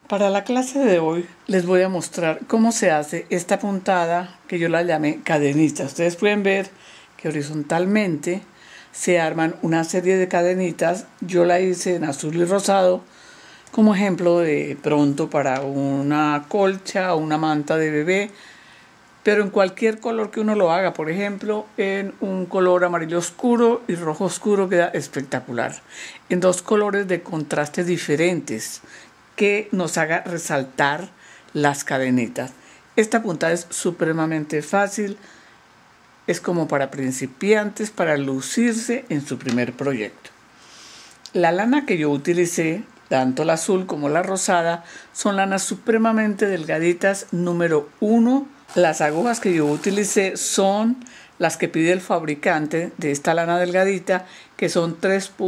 Para la clase de hoy les voy a mostrar cómo se hace esta puntada que yo la llamé cadenita. Ustedes pueden ver que horizontalmente se arman una serie de cadenitas. Yo la hice en azul y rosado como ejemplo de pronto para una colcha o una manta de bebé, pero en cualquier color que uno lo haga. Por ejemplo, en un color amarillo oscuro y rojo oscuro queda espectacular. En dos colores de contrastes diferentes que nos haga resaltar las cadenitas. Esta puntada es supremamente fácil, es como para principiantes, para lucirse en su primer proyecto. La lana que yo utilicé, tanto la azul como la rosada, son lanas supremamente delgaditas número 1. Las agujas que yo utilicé son las que pide el fabricante de esta lana delgadita, que son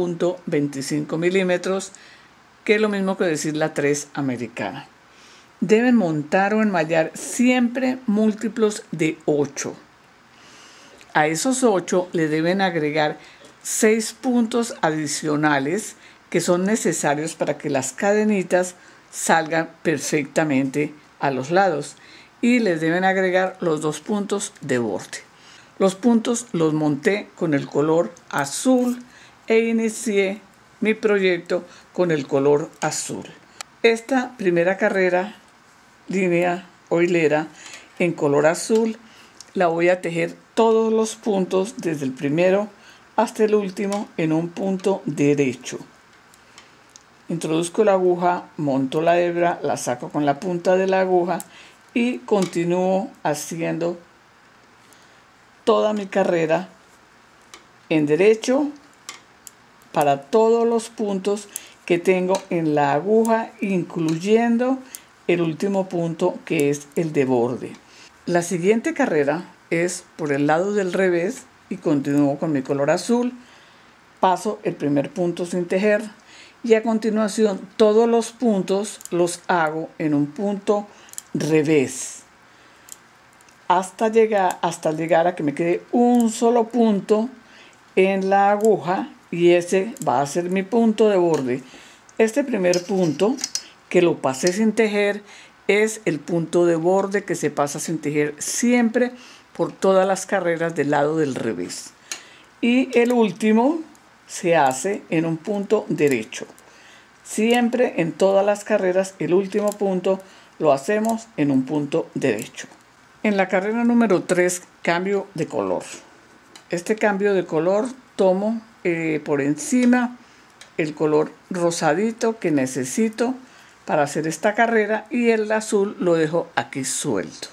3.25 milímetros, que es lo mismo que decir la 3 americana. Deben montar o enmallar siempre múltiplos de 8. A esos 8 le deben agregar 6 puntos adicionales que son necesarios para que las cadenitas salgan perfectamente a los lados, y les deben agregar los 2 puntos de borde. Los puntos los monté con el color azul e inicié mi proyecto con el color azul. Esta primera carrera, línea o hilera en color azul, la voy a tejer todos los puntos desde el primero hasta el último en un punto derecho. Introduzco la aguja, monto la hebra, la saco con la punta de la aguja y continúo haciendo toda mi carrera en derecho para todos los puntos que tengo en la aguja, incluyendo el último punto, que es el de borde. La siguiente carrera es por el lado del revés y continúo con mi color azul. Paso el primer punto sin tejer y a continuación todos los puntos los hago en un punto revés hasta llegar a que me quede un solo punto en la aguja, y ese va a ser mi punto de borde. Este primer punto, que lo pasé sin tejer, es el punto de borde que se pasa sin tejer siempre por todas las carreras del lado del revés, y el último se hace en un punto derecho. Siempre en todas las carreras el último punto lo hacemos en un punto derecho. En la carrera número 3 cambio de color. Este cambio de color tomo por encima el color rosadito que necesito para hacer esta carrera, y el azul lo dejo aquí suelto.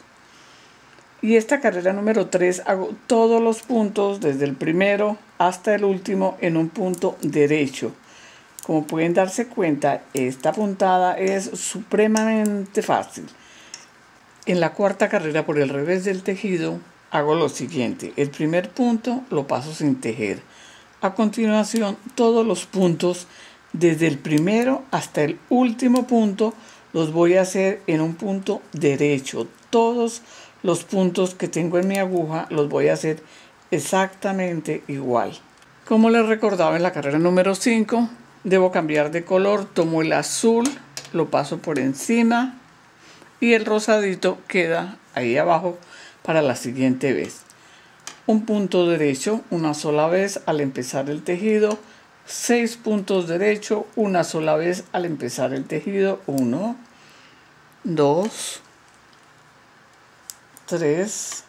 Y esta carrera número 3 hago todos los puntos desde el primero hasta el último en un punto derecho. Como pueden darse cuenta, esta puntada es supremamente fácil. En la cuarta carrera por el revés del tejido hago lo siguiente: el primer punto lo paso sin tejer. A continuación, todos los puntos desde el primero hasta el último punto los voy a hacer en un punto derecho. Todos los puntos que tengo en mi aguja los voy a hacer exactamente igual. Como les recordaba, en la carrera número 5 debo cambiar de color. Tomo el azul, lo paso por encima y el rosadito queda ahí abajo para la siguiente vez. Un punto derecho una sola vez al empezar el tejido, 6 puntos derecho una sola vez al empezar el tejido. 1, 2, 3,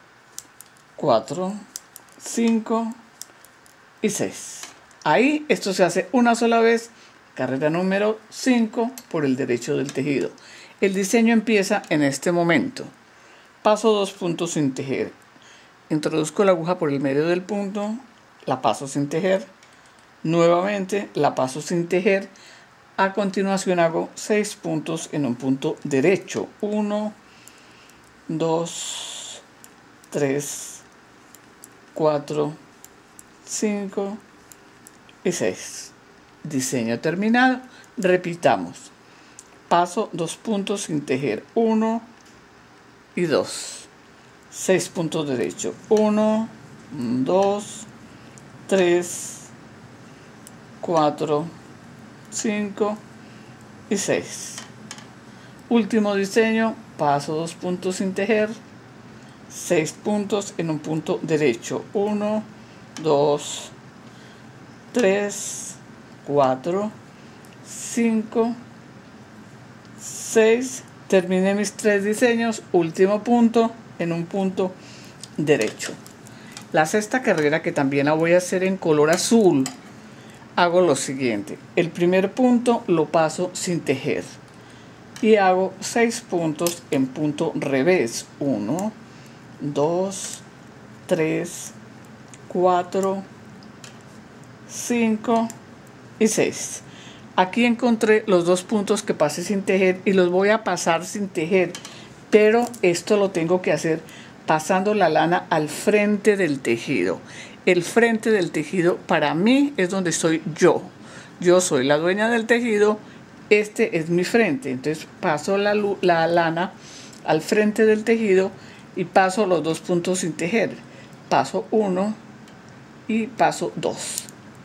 4, 5 y 6. Ahí esto se hace una sola vez. Carrera número 5 por el derecho del tejido. El diseño empieza en este momento. Paso 2 puntos sin tejer. Introduzco la aguja por el medio del punto, la paso sin tejer. Nuevamente la paso sin tejer. A continuación hago 6 puntos en un punto derecho. 1, 2, 3, 4, 5 y 6. Diseño terminado. Repitamos. Paso 2 puntos sin tejer. 1 y 2. 6 puntos derecho. 1, 2, 3, 4, 5 y 6. Último diseño, paso 2 puntos sin tejer, 6 puntos en un punto derecho, 1, 2, 3, 4, 5, 6, terminé mis 3 diseños, último punto en un punto derecho. La sexta carrera, que también la voy a hacer en color azul, hago lo siguiente: el primer punto lo paso sin tejer y hago 6 puntos en punto revés, 1, 2, 3, 4, 5 y 6. Aquí encontré los 2 puntos que pasé sin tejer y los voy a pasar sin tejer, pero esto lo tengo que hacer pasando la lana al frente del tejido. El frente del tejido para mí es donde estoy yo. Yo soy la dueña del tejido, este es mi frente. Entonces paso la lana al frente del tejido y paso los 2 puntos sin tejer. Paso 1 y paso 2.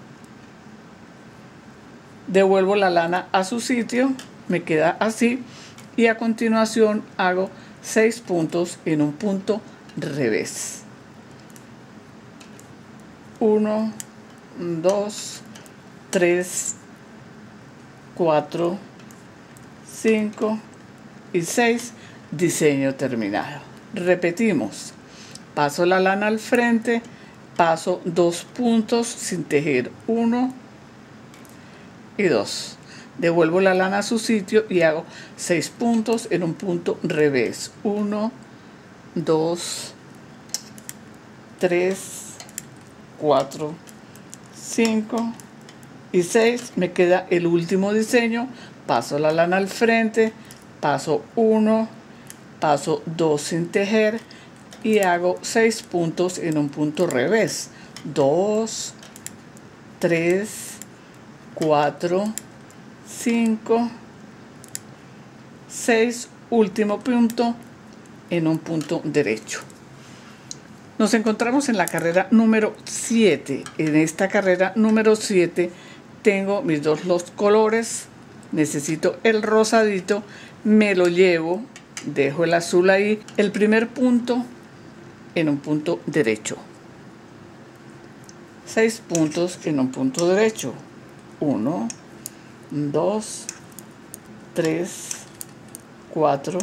Devuelvo la lana a su sitio, me queda así, y a continuación hago 6 puntos en un punto revés. 1, 2, 3, 4, 5 y 6. Diseño terminado. Repetimos: paso la lana al frente, paso 2 puntos sin tejer, 1 y 2. Devuelvo la lana a su sitio y hago 6 puntos en un punto revés, 1, 2, 3, 4, 5 y 6. Me queda el último diseño. Paso la lana al frente, paso 1, paso 2 sin tejer y hago 6 puntos en un punto revés, 2, 3, 4, 5, 6, último punto en un punto derecho. Nos encontramos en la carrera número 7. En esta carrera número 7 tengo mis los colores. Necesito el rosadito, me lo llevo, dejo el azul ahí, el primer punto en un punto derecho. 6 puntos en un punto derecho. 1, 2, 3, 4,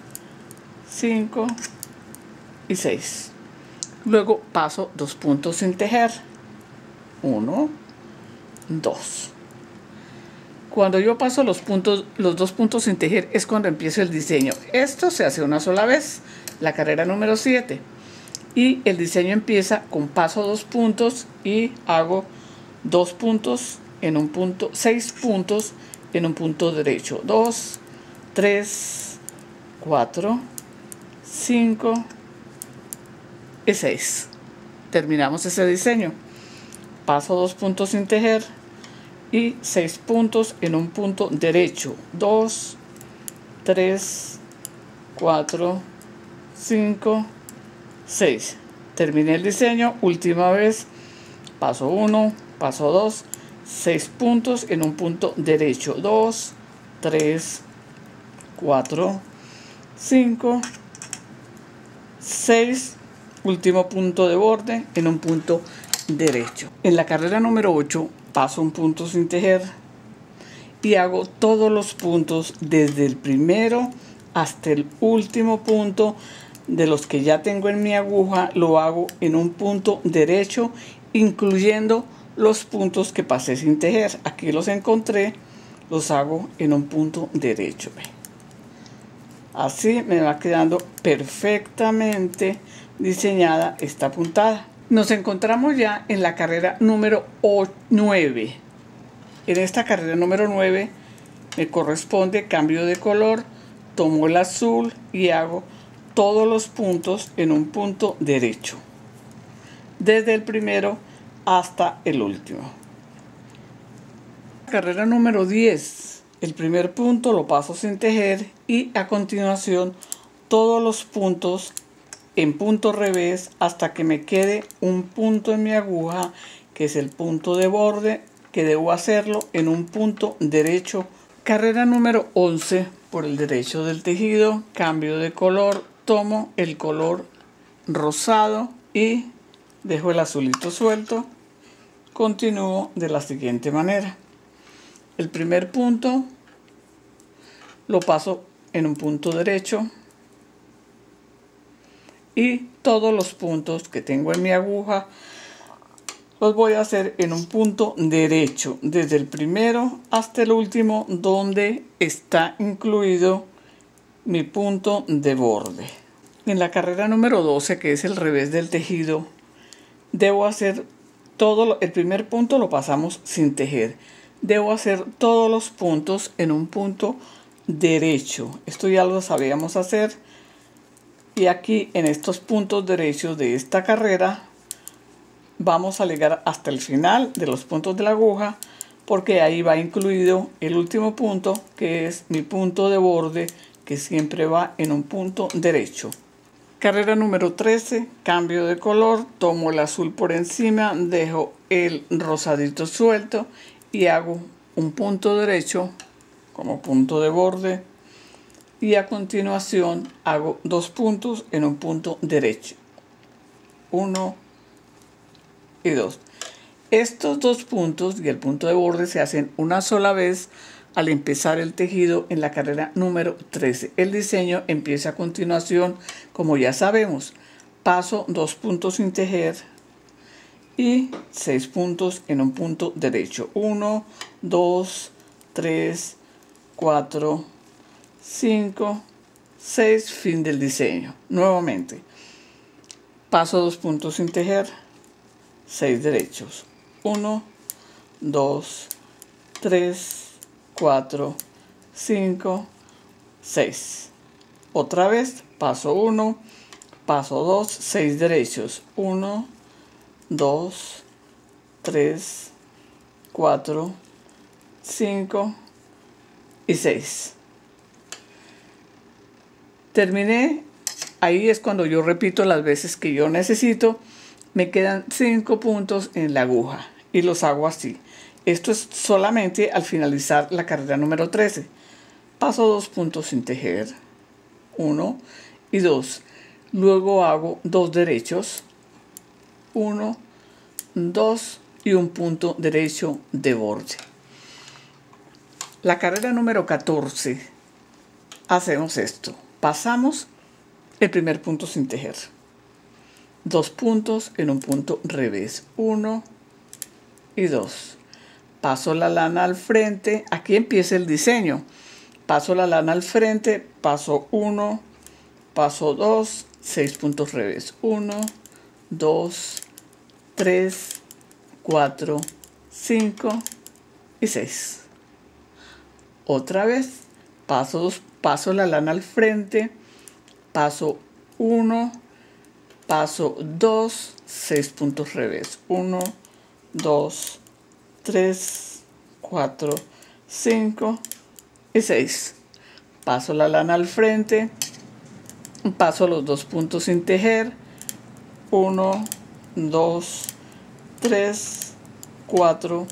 5 y 6. Luego paso 2 puntos sin tejer. 1, 2. Cuando yo paso los 2 puntos sin tejer es cuando empieza el diseño. Esto se hace una sola vez, la carrera número 7. Y el diseño empieza con paso 2 puntos y hago 2 puntos en un punto, 6 puntos en un punto derecho. 2, 3, 4, 5 y 6. Terminamos ese diseño. Paso 2 puntos sin tejer y 6 puntos en un punto derecho. 2, 3, 4, 5, 6. Terminé el diseño. Última vez. Paso 1, paso 2, 6 puntos en un punto derecho. 2, 3, 4, 5, 6. Último punto de borde en un punto derecho. En la carrera número 8 paso un punto sin tejer y hago todos los puntos desde el primero hasta el último punto de los que ya tengo en mi aguja. Lo hago en un punto derecho, incluyendo los puntos que pasé sin tejer. Aquí los encontré, los hago en un punto derecho. Así me va quedando perfectamente diseñada esta puntada. Nos encontramos ya en la carrera número 9. En esta carrera número 9 me corresponde cambio de color, tomo el azul y hago todos los puntos en un punto derecho, desde el primero hasta el último. Carrera número 10. El primer punto lo paso sin tejer y a continuación todos los puntos en punto revés hasta que me quede un punto en mi aguja, que es el punto de borde, que debo hacerlo en un punto derecho. Carrera número 11. por el derecho del tejido, cambio de color, tomo el color rosado y dejo el azulito suelto. Continúo de la siguiente manera. El primer punto lo paso en un punto derecho y todos los puntos que tengo en mi aguja los voy a hacer en un punto derecho, desde el primero hasta el último, donde está incluido mi punto de borde. En la carrera número 12, que es el revés del tejido, debo hacer el primer punto lo pasamos sin tejer. Debo hacer todos los puntos en un punto derecho. Esto ya lo sabíamos hacer. Y aquí en estos puntos derechos de esta carrera vamos a llegar hasta el final de los puntos de la aguja, porque ahí va incluido el último punto, que es mi punto de borde, que siempre va en un punto derecho. Carrera número 13, cambio de color, tomo el azul por encima, dejo el rosadito suelto y hago un punto derecho como punto de borde, y a continuación hago 2 puntos en un punto derecho, 1 y 2. Estos 2 puntos y el punto de borde se hacen una sola vez al empezar el tejido en la carrera número 13. El diseño empieza a continuación, como ya sabemos. Paso 2 puntos sin tejer y 6 puntos en un punto derecho. 1, 2, 3, 4, 5, 6, fin del diseño. Nuevamente, paso 2 puntos sin tejer, 6 derechos. 1, 2, 3, 4, 5, 6. Otra vez, paso 1, paso 2, 6 derechos. 1, 2, 3, 4, 5 y 6. Terminé. Ahí es cuando yo repito las veces que yo necesito. Me quedan 5 puntos en la aguja y los hago así. Esto es solamente al finalizar la carrera número 13. Paso 2 puntos sin tejer, 1 y 2. Luego hago 2 derechos, 1, 2 y un punto derecho de borde. La carrera número 14, hacemos esto. Pasamos el primer punto sin tejer, 2 puntos en un punto revés, 1 y 2. Paso la lana al frente, aquí empieza el diseño. Paso la lana al frente, paso 1, paso 2, 6 puntos revés. 1, 2, 3, 4, 5 y 6. Otra vez, paso la lana al frente, paso 1, paso 2, 6 puntos revés. 1, 2, 3, 4, 5 y 6. Paso la lana al frente, paso los 2 puntos sin tejer, 1, 2, 3, 4,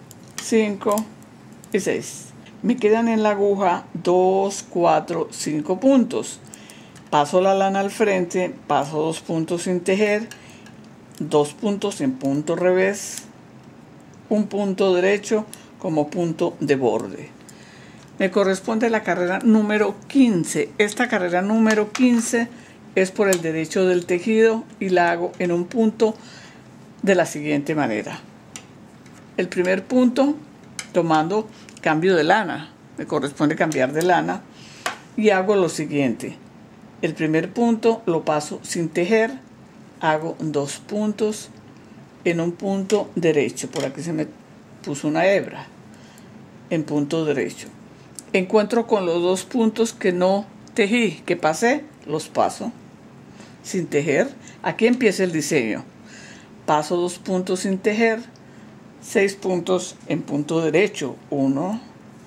5 y 6. Me quedan en la aguja 2, 4, 5 puntos. Paso la lana al frente, paso 2 puntos sin tejer, 2 puntos en punto revés, un punto derecho como punto de borde. Me corresponde la carrera número 15. Esta carrera número 15 es por el derecho del tejido y la hago en un punto de la siguiente manera. El primer punto, tomando cambio de lana, me corresponde cambiar de lana, y hago lo siguiente. El primer punto lo paso sin tejer, hago 2 puntos en un punto derecho. Por aquí se me puso una hebra en punto derecho. Encuentro con los 2 puntos que no tejí, que pasé, los paso sin tejer. Aquí empieza el diseño. Paso 2 puntos sin tejer, 6 puntos en punto derecho. 1,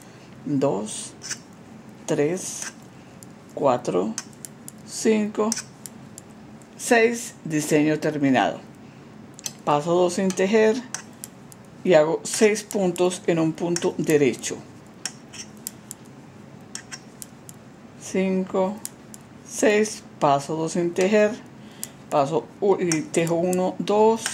2, 3, 4, 5, 6, diseño terminado. Paso 2 sin tejer y hago 6 puntos en un punto derecho. 5, 6, paso 2 sin tejer, paso y tejo 1, 2,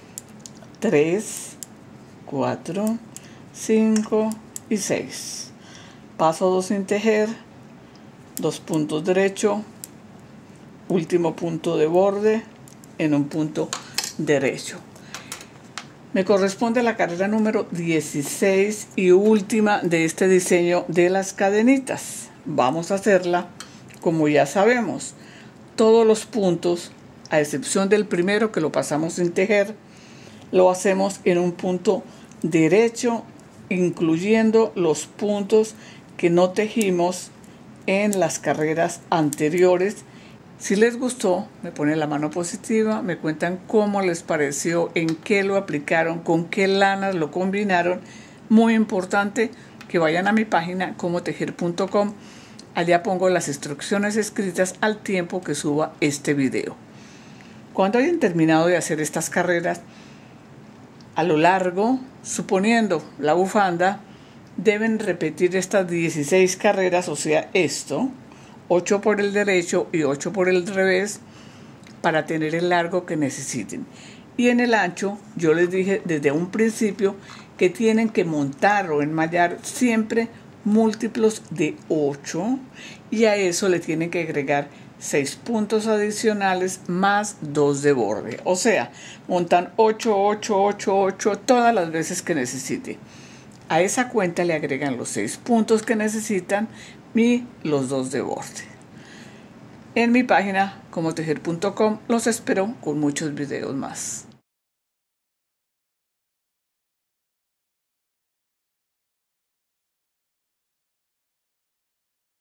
3, 4, 5 y 6, paso 2 sin tejer, 2 puntos derecho, último punto de borde en un punto derecho. Me corresponde la carrera número 16 y última de este diseño de las cadenitas. Vamos a hacerla como ya sabemos. Todos los puntos, a excepción del primero que lo pasamos sin tejer, lo hacemos en un punto derecho, incluyendo los puntos que no tejimos en las carreras anteriores. Si les gustó, me ponen la mano positiva, me cuentan cómo les pareció, en qué lo aplicaron, con qué lanas lo combinaron. Muy importante que vayan a mi página comotejer.com. Allá pongo las instrucciones escritas al tiempo que suba este video. Cuando hayan terminado de hacer estas carreras, a lo largo, suponiendo la bufanda, deben repetir estas 16 carreras, o sea, esto, 8 por el derecho y 8 por el revés, para tener el largo que necesiten. Y en el ancho, yo les dije desde un principio que tienen que montar o enmallar siempre múltiplos de 8, y a eso le tienen que agregar 6 puntos adicionales más 2 de borde. O sea, montan 8, 8, 8, 8 todas las veces que necesite. A esa cuenta le agregan los 6 puntos que necesitan y los 2 de borde. En mi página comotejer.com los espero con muchos videos más.